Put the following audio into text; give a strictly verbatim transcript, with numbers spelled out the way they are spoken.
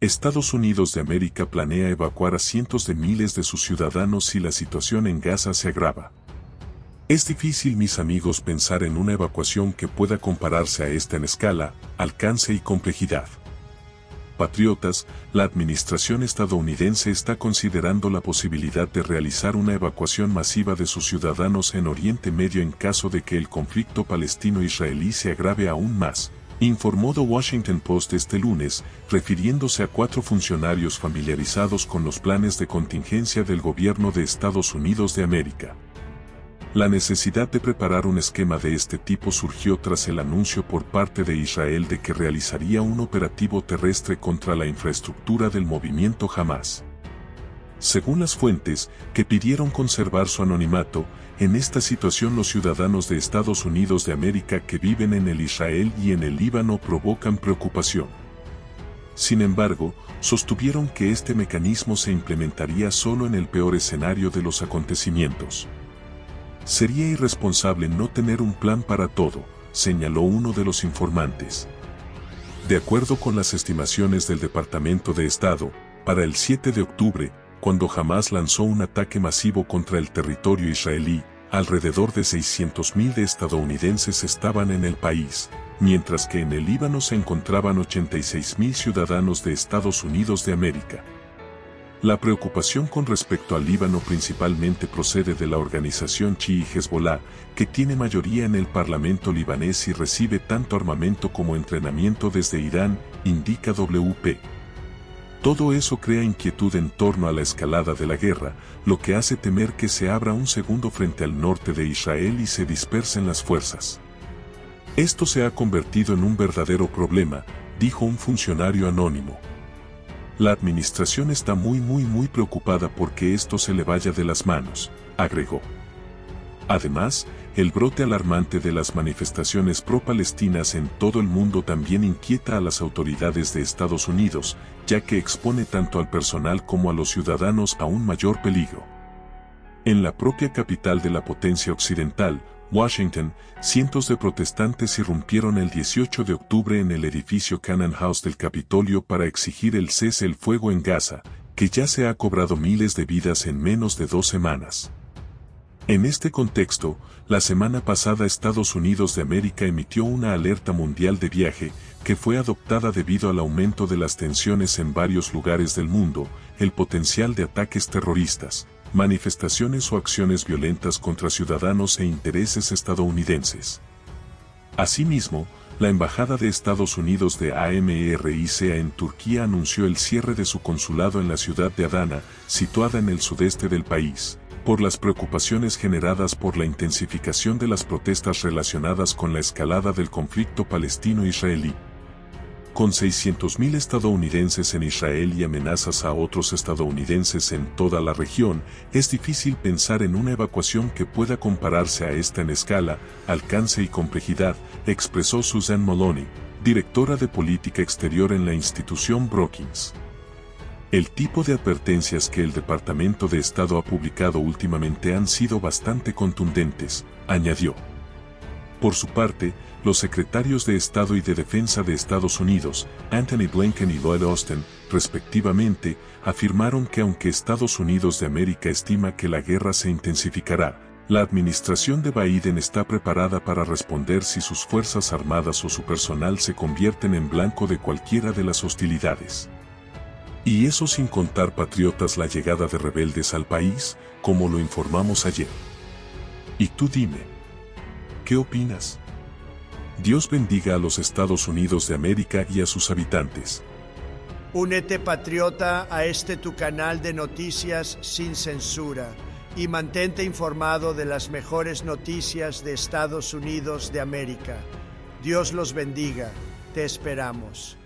Estados Unidos de América planea evacuar a cientos de miles de sus ciudadanos si la situación en Gaza se agrava. Es difícil, mis amigos, pensar en una evacuación que pueda compararse a esta en escala, alcance y complejidad. Patriotas, la administración estadounidense está considerando la posibilidad de realizar una evacuación masiva de sus ciudadanos en Oriente Medio en caso de que el conflicto palestino-israelí se agrave aún más, informó The Washington Post este lunes, refiriéndose a cuatro funcionarios familiarizados con los planes de contingencia del gobierno de Estados Unidos de América. La necesidad de preparar un esquema de este tipo surgió tras el anuncio por parte de Israel de que realizaría un operativo terrestre contra la infraestructura del movimiento Hamás. Según las fuentes, que pidieron conservar su anonimato, en esta situación los ciudadanos de Estados Unidos de América que viven en el Israel y en el Líbano provocan preocupación. Sin embargo, sostuvieron que este mecanismo se implementaría solo en el peor escenario de los acontecimientos. Sería irresponsable no tener un plan para todo, señaló uno de los informantes. De acuerdo con las estimaciones del Departamento de Estado, para el siete de octubre, cuando Hamás lanzó un ataque masivo contra el territorio israelí, alrededor de seiscientos mil de estadounidenses estaban en el país, mientras que en el Líbano se encontraban ochenta y seis mil ciudadanos de Estados Unidos de América. La preocupación con respecto al Líbano principalmente procede de la organización chií Hezbollah, que tiene mayoría en el parlamento libanés y recibe tanto armamento como entrenamiento desde Irán, indica W P. Todo eso crea inquietud en torno a la escalada de la guerra, lo que hace temer que se abra un segundo frente al norte de Israel y se dispersen las fuerzas. Esto se ha convertido en un verdadero problema, dijo un funcionario anónimo. La administración está muy muy muy preocupada porque esto se le vaya de las manos, agregó. Además, el brote alarmante de las manifestaciones pro-palestinas en todo el mundo también inquieta a las autoridades de Estados Unidos, ya que expone tanto al personal como a los ciudadanos a un mayor peligro. En la propia capital de la potencia occidental, Washington, cientos de protestantes irrumpieron el dieciocho de octubre en el edificio Cannon House del Capitolio para exigir el cese el fuego en Gaza, que ya se ha cobrado miles de vidas en menos de dos semanas. En este contexto, la semana pasada Estados Unidos de América emitió una alerta mundial de viaje, que fue adoptada debido al aumento de las tensiones en varios lugares del mundo, el potencial de ataques terroristas, manifestaciones o acciones violentas contra ciudadanos e intereses estadounidenses. Asimismo, la Embajada de Estados Unidos de America en Turquía anunció el cierre de su consulado en la ciudad de Adana, situada en el sudeste del país, por las preocupaciones generadas por la intensificación de las protestas relacionadas con la escalada del conflicto palestino-israelí. Con seiscientos mil estadounidenses en Israel y amenazas a otros estadounidenses en toda la región, es difícil pensar en una evacuación que pueda compararse a esta en escala, alcance y complejidad, expresó Susan Moloney, directora de política exterior en la institución Brookings. El tipo de advertencias que el Departamento de Estado ha publicado últimamente han sido bastante contundentes, añadió. Por su parte, los secretarios de Estado y de Defensa de Estados Unidos, Anthony Blinken y Lloyd Austin, respectivamente, afirmaron que aunque Estados Unidos de América estima que la guerra se intensificará, la administración de Biden está preparada para responder si sus fuerzas armadas o su personal se convierten en blanco de cualquiera de las hostilidades. Y eso sin contar, patriotas, la llegada de rebeldes al país, como lo informamos ayer. Y tú dime, ¿qué opinas? Dios bendiga a los Estados Unidos de América y a sus habitantes. Únete, patriota, a este tu canal de noticias sin censura y mantente informado de las mejores noticias de Estados Unidos de América. Dios los bendiga. Te esperamos.